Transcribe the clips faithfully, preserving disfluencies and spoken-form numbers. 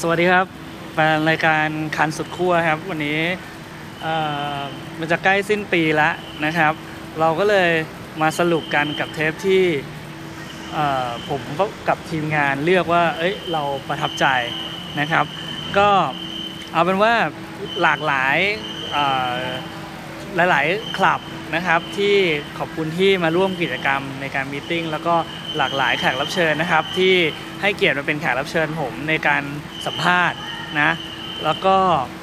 สวัสดีครับเป็นรายการคันสุดขั้วครับวันนี้มันจะใกล้สิ้นปีแล้วนะครับเราก็เลยมาสรุปกันกับเทปที่ผมกับทีมงานเลือกว่าเอ้ยเราประทับใจนะครับก็เอาเป็นว่าหลากหลายหลายๆคลับนะครับที่ขอบคุณที่มาร่วมกิจกรรมในการมีตติ้งแล้วก็หลากหลายแขกรับเชิญนะครับที่ให้เกียรติมาเป็นแขกรับเชิญผมในการสัมภาษณ์นะแล้วก็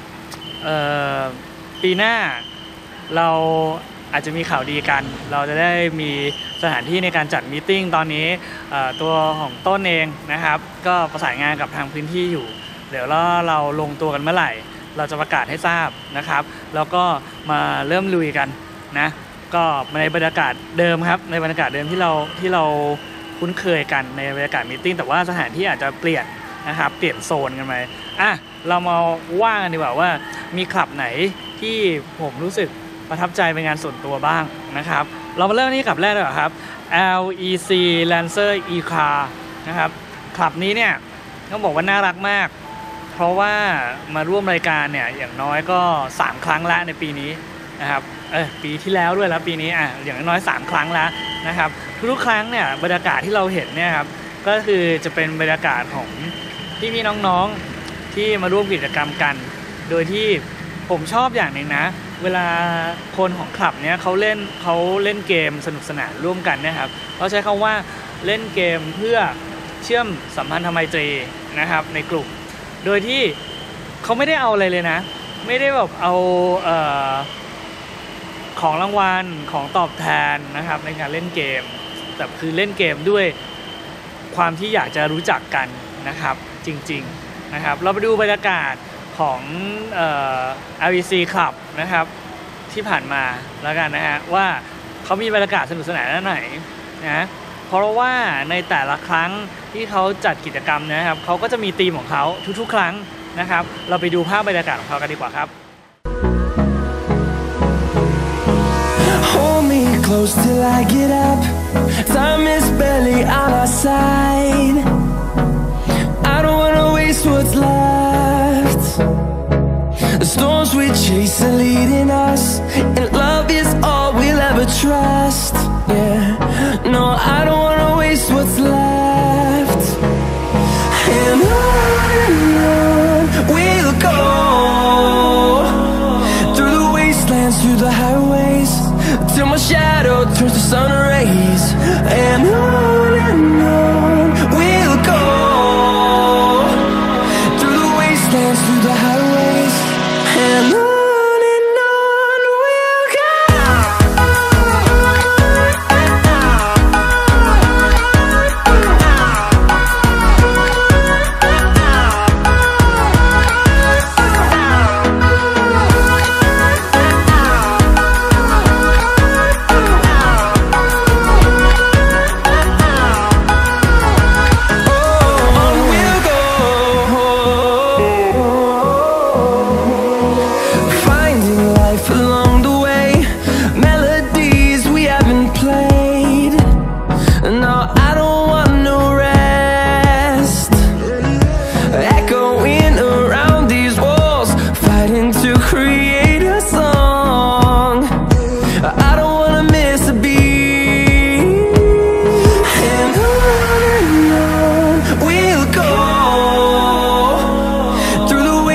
ปีหน้าเราอาจจะมีข่าวดีกันเราจะได้มีสถานที่ในการจัดมีตติ้งตอนนี้ตัวของต้นเองนะครับก็ประสานงานกับทางพื้นที่อยู่เดี๋ยวเราเราลงตัวกันเมื่อไหร่เราจะประกาศให้ทราบนะครับแล้วก็มาเริ่มลุยกันนะก็ในบรรยากาศเดิมครับในบรรยากาศเดิมที่เราที่เราคุ้นเคยกันในบรรยากาศมีตติ้งแต่ว่าสถานที่อาจจะเปลี่ยนนะครับเปลี่ยนโซนกันไปอ่ะเรามาว่ากันดีกว่าว่ามีคลับไหนที่ผมรู้สึกประทับใจเป็นงานส่วนตัวบ้างนะครับเรามาเริ่มที่คลับแรกเลยครับ แอล อี ซี Lancer E-Car นะครับคลับนี้เนี่ยต้องบอกว่าน่ารักมากเพราะว่ามาร่วมรายการเนี่ยอย่างน้อยก็สามครั้งแล้วในปีนี้นะครับเออปีที่แล้วด้วยแล้วปีนี้อ่ะอย่างน้อยสามครั้งแล้วนะครับทุกครั้งเนี่ยบรรยากาศที่เราเห็นเนี่ยครับก็คือจะเป็นบรรยากาศของที่มีน้องๆที่มาร่วมกิจกรรมกันโดยที่ผมชอบอย่างหนึ่งนะเวลาคนของคลับเนี่ยเขาเล่นเขาเล่นเกมสนุกสนานร่วมกันนะครับเขาใช้คำว่าเล่นเกมเพื่อเชื่อมสัมพันธไมตรีนะครับในกลุ่มโดยที่เขาไม่ได้เอาอะไรเลยนะไม่ได้แบบเอาเอ่อของรางวัลของตอบแทนนะครับในการเล่นเกมแต่คือเล่นเกมด้วยความที่อยากจะรู้จักกันนะครับจริงๆนะครับเราไปดูบรรยากาศของเอ่อ แอล อี ซี Club นะครับที่ผ่านมาแล้วกันนะฮะว่าเขามีบรรยากาศสนุกสนานด้านไหนนะเพราะว่าในแต่ละครั้งที่เขาจัดกิจกรรมนะครับเขาก็จะมีธีมของเขาทุกๆครั้งนะครับเราไปดูภาพบรรยากาศของเขากันดีกว่าครับ Hold me close till I get up. Time is barely on our side. I don't wanna waste what's left. The storms we chase are leading us, and love is all we'll ever trust. Yeah, no, I don't wanna waste what's left. And on and on we'll go, through the wastelands, through the highways, till my shadow turns to sun rays. And on and on we'll go, through the wastelands, through the highways, and on.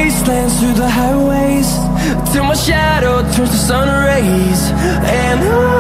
Through the highways, till my shadow turns to sun rays. And